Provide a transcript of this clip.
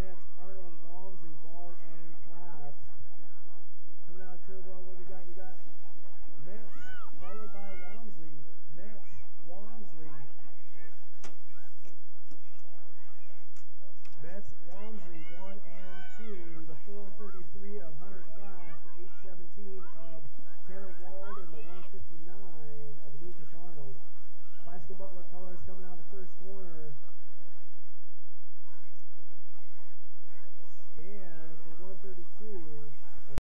Lance, Arnold, Walmsley, Wall, and Class. Coming out of turn one, what we got? We got Mance, followed by